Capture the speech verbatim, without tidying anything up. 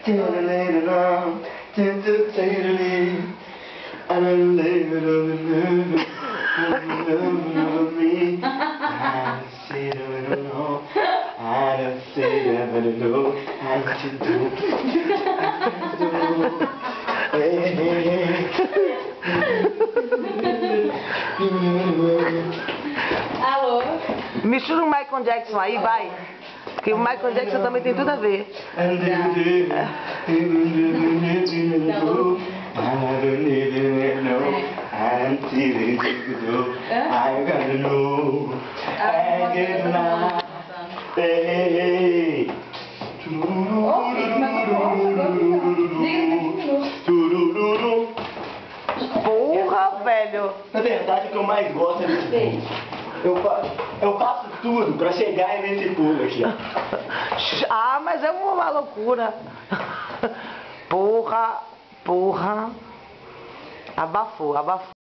Alô? Mistura o Michael Jackson aí, vai. Porque o Michael Jackson também tem tudo a ver. Porra, velho. Na verdade, o que eu mais gosto é desse eu, fa eu faço tudo pra chegar nesse pulo aqui, ó. Ah, mas é uma loucura. Porra, porra. Abafou, abafou.